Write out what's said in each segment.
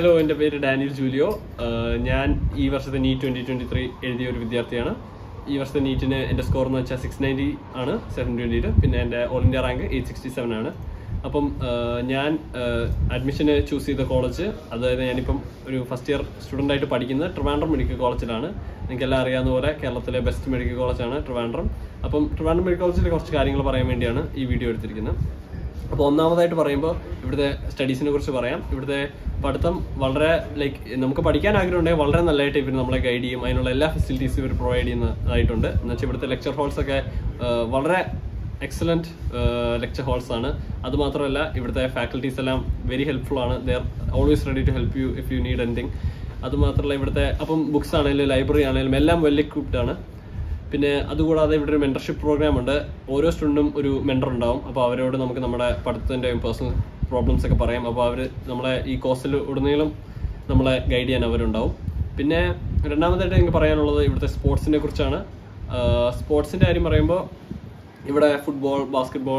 Hello, എൻ്റെ പേര് Daniel Julio. ഞാൻ ഈ വർഷത്തെ NEET 2023 എഴുതിയ ഒരു വിദ്യാർത്ഥിയാണ്. ഈ വർഷത്തെ നീറ്റിന് എൻ്റെ സ്കോർ എന്ന് വെച്ചാൽ 690 ആണ് 720. പിന്നെ എൻ്റെ ഓൾ ഇന്ത്യ റാങ്ക് 867 ആണ്. അപ്പം ഞാൻ അഡ്മിഷന് ചൂസ് ചെയ്ത കോളേജ്, അതായത് ഞാനിപ്പം ഒരു ഫസ്റ്റ് ഇയർ സ്റ്റുഡൻ്റ് ആയിട്ട് പഠിക്കുന്നത് ട്രിവാൻഡ്രം മെഡിക്കൽ കോളേജിലാണ്. നിങ്ങൾക്കെല്ലാം അറിയാവുന്ന പോലെ കേരളത്തിലെ ബെസ്റ്റ് മെഡിക്കൽ കോളേജാണ് ട്രിവാൻഡ്രം. അപ്പം ട്രിവാൻഡ്രം മെഡിക്കൽ കോളേജിലെ കുറച്ച് കാര്യങ്ങൾ പറയാൻ വേണ്ടിയാണ് ഈ വീഡിയോ എടുത്തിരിക്കുന്നത്. അപ്പോൾ ഒന്നാമതായിട്ട് പറയുമ്പോൾ ഇവിടുത്തെ സ്റ്റഡീസിനെ കുറിച്ച് പറയാം. ഇവിടുത്തെ പഠിത്തം വളരെ നമുക്ക് പഠിക്കാൻ ആഗ്രഹമുണ്ടെങ്കിൽ വളരെ നല്ലതായിട്ട് ഇവർ നമ്മളെ ഗൈഡ് ചെയ്യും. അതിനുള്ള എല്ലാ ഫെസിലിറ്റീസും ഇവർ പ്രൊവൈഡ് ചെയ്യുന്നതായിട്ടുണ്ട്. എന്നുവെച്ചാൽ ഇവിടുത്തെ ലെക്ചർ ഹോൾസൊക്കെ വളരെ എക്സലൻറ്റ് ലെക്ചർ ഹോൾസ് ആണ്. അതുമാത്രമല്ല ഇവിടുത്തെ ഫാക്കൽറ്റീസ് എല്ലാം വെരി ഹെൽപ്ഫുൾ ആണ്. They are always ready to help you if you need anything. അതുമാത്രമല്ല ഇവിടുത്തെ ബുക്സ് ആണെങ്കിലും ലൈബ്രറി ആണെങ്കിലും എല്ലാം വെൽ എക്വിപ്ഡ് ആണ്. പിന്നെ അതുകൂടാതെ ഇവിടെ ഒരു മെൻറ്റർഷിപ്പ് പ്രോഗ്രാം ഉണ്ട്. ഓരോ സ്റ്റുഡൻറ്റും ഒരു മെൻറ്റർ ഉണ്ടാവും. അപ്പോൾ അവരോട് നമുക്ക് നമ്മുടെ പഠിത്തത്തിൻ്റെയും പേഴ്സണൽ പ്രോബ്ലംസ് ഒക്കെ പറയാം. അപ്പോൾ അവർ നമ്മളെ ഈ കോഴ്സിൽ ഉടനീളം നമ്മളെ ഗൈഡ് ചെയ്യാൻ അവരുണ്ടാവും. പിന്നെ രണ്ടാമതായിട്ട് എനിക്ക് പറയാനുള്ളത് ഇവിടുത്തെ സ്പോർട്സിനെ കുറിച്ചാണ്. സ്പോർട്സിൻ്റെ കാര്യം പറയുമ്പോൾ ഇവിടെ ഫുട്ബോൾ, ബാസ്കറ്റ്ബോൾ,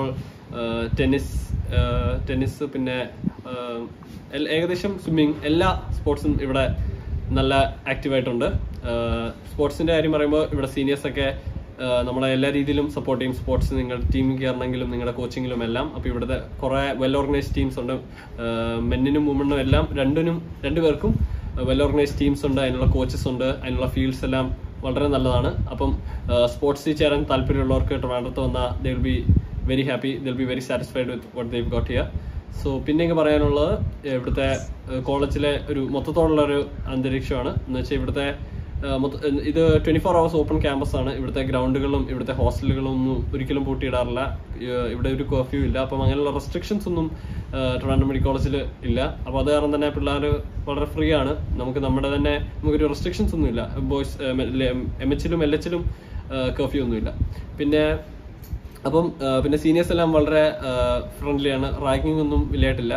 ടെന്നിസ്, പിന്നെ ഏകദേശം സ്വിമ്മിങ്, എല്ലാ സ്പോർട്സും ഇവിടെ നല്ല ആക്റ്റീവായിട്ടുണ്ട്. സ്പോർട്സിൻ്റെ കാര്യം പറയുമ്പോൾ ഇവിടെ സീനിയേഴ്സൊക്കെ നമ്മളെ എല്ലാ രീതിയിലും സപ്പോർട്ട് ചെയ്യും. സ്പോർട്സ് നിങ്ങളുടെ ടീമിൽ കയറണമെങ്കിലും നിങ്ങളുടെ കോച്ചിങ്ങിലും എല്ലാം. അപ്പോൾ ഇവിടുത്തെ കുറേ വെൽ ഓർഗനൈസ്ഡ് ടീംസ് ഉണ്ട്. മെന്നിനും വുമണിനും എല്ലാം രണ്ടുപേർക്കും വെൽ ഓർഗനൈസ്ഡ് ടീംസ് ഉണ്ട്. അതിനുള്ള കോച്ചസ് ഉണ്ട്. അതിനുള്ള ഫീൽഡ്സ് എല്ലാം വളരെ നല്ലതാണ്. അപ്പം സ്പോർട്സിൽ ചേരാൻ താല്പര്യമുള്ളവർക്ക് ട്രിവാൻഡ്രത്ത് വന്നാൽ they will be very happy, they will be very satisfied with what they got here. So പിന്നെ എനിക്ക് പറയാനുള്ളത് ഇവിടുത്തെ കോളേജിലെ ഒരു മൊത്തത്തോടുള്ളൊരു അന്തരീക്ഷമാണ്. എന്ന് വെച്ചാൽ ഇവിടുത്തെ ഇത് 24 hours ഓപ്പൺ ക്യാമ്പസ് ആണ്. ഇവിടുത്തെ ഗ്രൗണ്ടുകളും ഇവിടുത്തെ ഹോസ്റ്റലുകളും ഒന്നും ഒരിക്കലും പൂട്ടിയിടാറില്ല. ഇവിടെ ഒരു കർഫ്യൂ ഇല്ല. അപ്പം അങ്ങനെയുള്ള റെസ്ട്രിക്ഷൻസ് ഒന്നും ട്രിവാൻഡ്രം മെഡിക്കൽ കോളേജിൽ ഇല്ല. അപ്പോൾ അത് കാരണം തന്നെ പിള്ളേർ വളരെ ഫ്രീ ആണ്. നമുക്കൊരു റെസ്ട്രിക്ഷൻസ് ഒന്നുമില്ല. ബോയ്സ് MHലും LHലും കർഫ്യൂ ഒന്നുമില്ല. പിന്നെ സീനിയേഴ്സ് എല്ലാം വളരെ ഫ്രണ്ട്ലിയാണ്. റാങ്കിങ് ഒന്നും വലിയായിട്ടില്ല.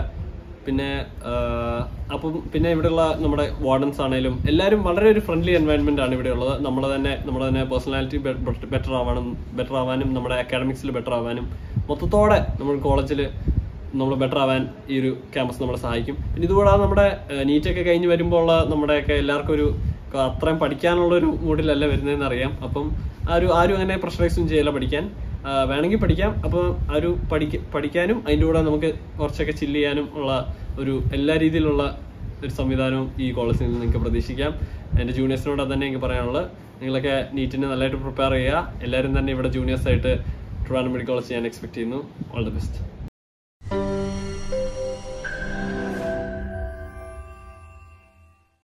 പിന്നെ ഇവിടെയുള്ള നമ്മുടെ വാർഡൻസ് ആണെങ്കിലും എല്ലാവരും വളരെ ഒരു ഫ്രണ്ട്ലി എൻവയൺമെന്റ് ആണ് ഇവിടെ ഉള്ളത്. നമ്മുടെ തന്നെ പേഴ്സണാലിറ്റി ബെറ്റർ ആവാനും നമ്മുടെ അക്കാഡമിക്സിൽ ബെറ്റർ ആവാനും മൊത്തത്തോടെ നമ്മൾ കോളേജിൽ നമ്മൾ ബെറ്റർ ആവാൻ ഈ ഒരു ക്യാമ്പസ് നമ്മളെ സഹായിക്കും. പിന്നെ ഇതുകൂടാതെ നമ്മുടെ നീറ്റൊക്കെ കഴിഞ്ഞ് വരുമ്പോൾ ഉള്ള നമ്മുടെയൊക്കെ എല്ലാവർക്കും ഒരു അത്രയും പഠിക്കാനുള്ളൊരു മൂഡിലല്ല വരുന്നതെന്ന് അറിയാം. അപ്പം ആരും അങ്ങനെ പ്രഷറൈസും ചെയ്യില്ല. വേണമെങ്കിൽ പഠിക്കാം. അപ്പോൾ പഠിക്കാനും അതിൻ്റെ കൂടെ നമുക്ക് കുറച്ചൊക്കെ ചില്ല് ചെയ്യാനും ഉള്ള എല്ലാ രീതിയിലുള്ള ഒരു സംവിധാനവും ഈ കോളേജിൽ നിന്ന് നിങ്ങൾക്ക് പ്രതീക്ഷിക്കാം. എൻ്റെ ജൂനിയേഴ്സിനോട് അത് തന്നെ എനിക്ക് പറയാനുള്ളത്. നിങ്ങളൊക്കെ നീറ്റിന് നല്ലതായിട്ട് പ്രിപ്പയർ ചെയ്യുക. എല്ലാവരും തന്നെ ഇവിടെ ജൂനിയേഴ്സായിട്ട് ട്രിവാൻഡ്രം മെഡിക്കൽ കോളേജ് ഞാൻ എക്സ്പെക്ട് ചെയ്യുന്നു. All the best.